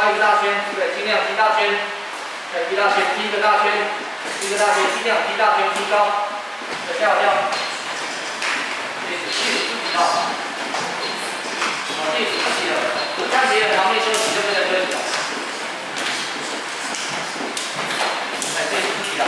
高一个大圈，对，尽量踢大圈，对，踢大圈，踢一个大圈，踢一个大圈，尽量踢大圈，踢高，再跳跳，好，好，第10期了，看别人旁边休息就跟着休息了。哎，第10期了，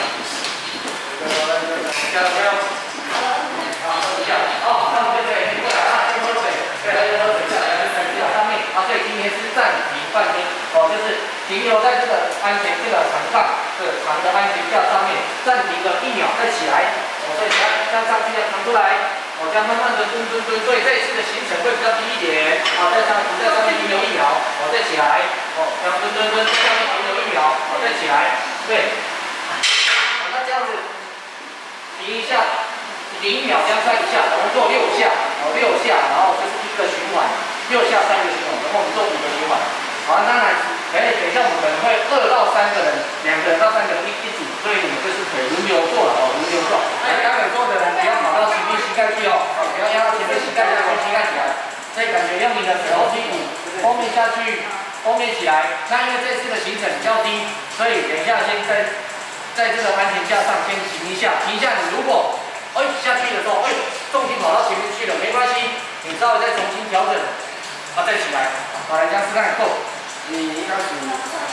加油加油！好，喝一下，好，那我们就可以过来啊，先喝水，对，来喝水下来，再去到上面。啊，所以今天是暂停半天，哦，就是停留在这个安全这个长杠，这个长的安全架上面，暂停个1秒再起来。哦，所以你看，这样上去，这样扛出来。我这样慢慢的蹲，所以这一次的行程会比较低一点。好，在上面停留1秒，好，再起来。哦，这样蹲，在上面停留1秒，好，再起来。对。好，那这样子停一下，1秒这样算一下，总共做6下，哦，6下，然后这是1个循环，6下3个循环，然后我们做5个循环。好，当然，等一下我们可能会2到3个人，2个人到3个人一组，所以你们就是可以轮流做了哦，轮流做。来，待会做的人不要跑到前面膝盖去哦，不要压到前面膝盖下去，膝盖起来。所以感觉用你的手屁股后面下去，后面起来。那因为这次的行程比较低，所以等一下先在这个安全架上先停一下，停一下。你如果下去的时候，重心跑到前面去了，没关系，你稍微再重新调整，再起来。好，来这样试看，够。你一开始，可以的，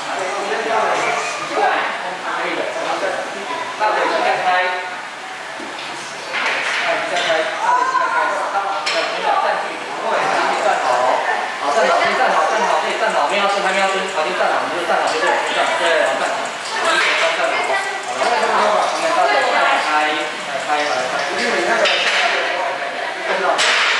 大腿膝盖开，膝盖开，大腿膝盖开，没有站距，站好，好站好，先站好，可以站好，没有蹲，还没有蹲，好，先站好，你就站好就对，站好，对，好站好，好，一手站好，好了，我们大腿开，因为你那个跟到。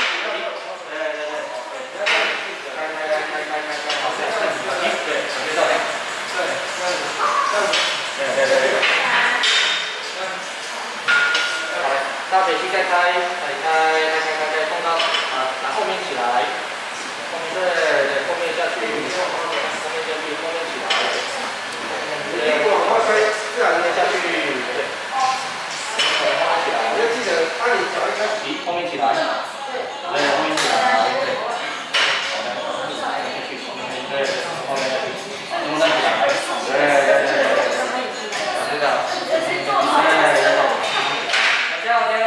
大腿膝盖开，碰到打后面起来，后面对，后面下去，后面起来，对，往后推，自然的下去，对，后面起来，要记得当你脚一开始，后面起来，对，后面起来，对，好的，对，后面下去，中间起来，对，是的，加油！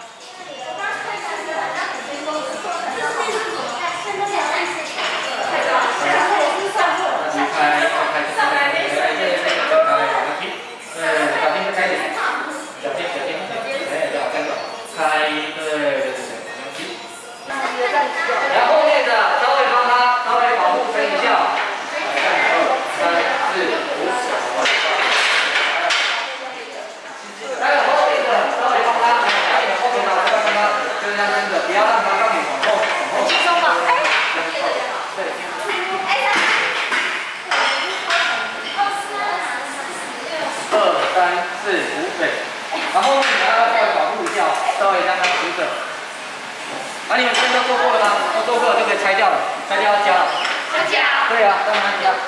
然后后面的稍微帮他稍微保护撑一下，2、3、4、5。还有后面的稍微帮他，后面的帮他，就是这样子，不要让他让你往后。轻松吧，对。2、3、4、5，对。然后你要稍微保护一下，稍微让它扶着。你们这边都做过了吗？都做过了就可以拆掉了，拆掉要加了。要加？对啊，当然要加。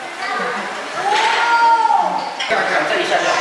这一下就。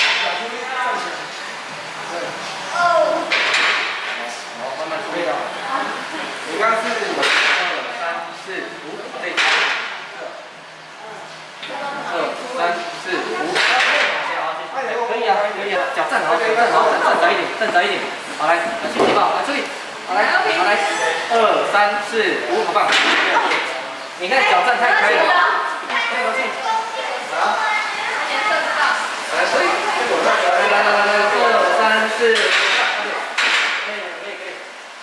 好，慢慢出力了。你刚是2、3、4、5，对。2、3、4、5。可以啊，脚站好，站窄一点。好，来，休息吧，来出力。好来，2、3、4、5，好棒！你看脚站太开了，那个去，好，来，所以，来，2、3、4，可以，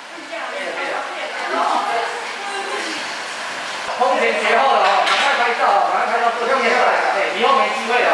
空前绝后了哦，赶快拍照，做今天对，以后没机会了。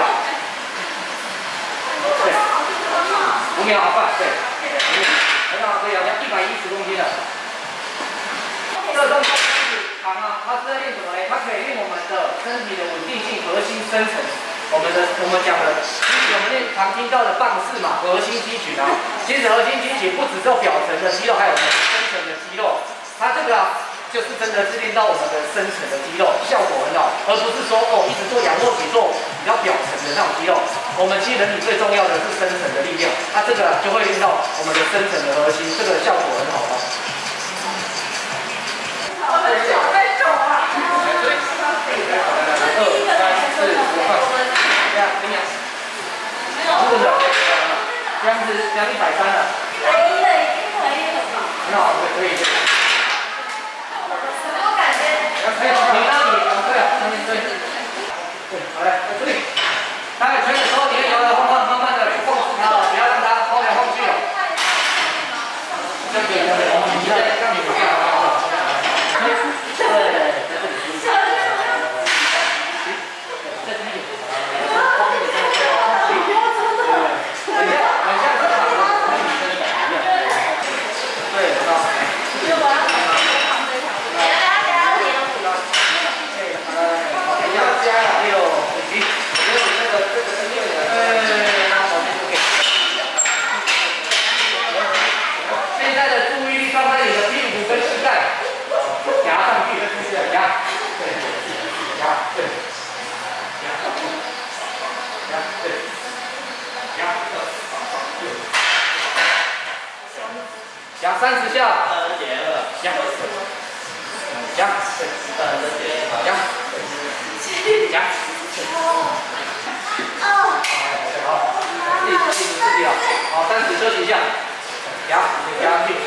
对，5秒好快，对，很好，可以啊，要110公斤了。这动作长啊，它是在练什么嘞？它可以练我们的身体的稳定性、核心生成。我们讲的，我们常听到的棒式嘛，核心肌群啊。其实核心肌群不只是表层的肌肉，还有深层的肌肉。它这个就是真的是练到我们的深层的肌肉，效果很好，而不是说一直做仰卧起坐比较表层的那种肌肉。我们其实人体最重要的是深层的力量，它这个就会练到我们的深层的核心，这个效果很好哦。我的脚在肿啊！2、 对，好嘞，在这里。开始圈的时候，你的油要慢慢的去控制它，不要让它晃来晃去哦。这样可以，你再让你不要啊。对，在这里。在这里。很像是卡的，跟女生的感觉一样。对，知道。就我要旁这条。要加了6，以及没有那个这个是6的，现在的注意力放在你的屁股跟膝盖，夹上去，夹，对，夹，对，夹，夹，对，夹，夹30下，夹，夹，夹。夹，好，自己好，30休息一下，夹上去，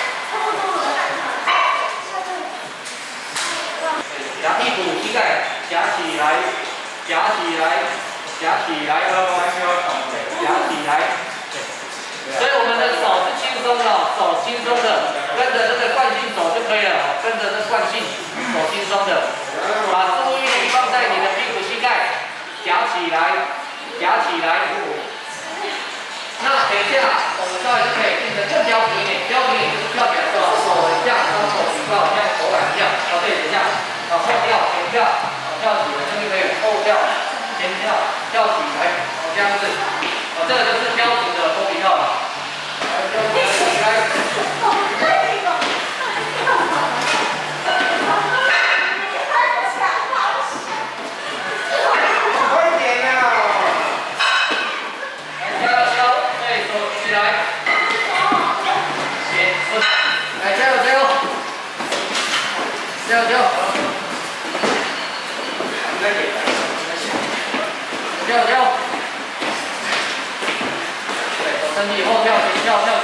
夹屁股、膝盖，夹起来，夹起来，夹起来，夹起来，所以我们的手是轻松的，手轻松的，跟着这个惯性走就可以了，跟着这惯性手轻松的，把注意力放在你的屁股、膝盖，夹起来，夹起来。那等一下，我们稍微就可以变得更标准一点，标准一点就是跳起来的手很像，双手举高，像手感一样。对，等一下，后跳、前跳，跳起来，这就可以后跳、前跳，跳起来，这样子。这个就是标准的波比跳了。来。加油！加油！对，手伸直以后跳，前跳，跳。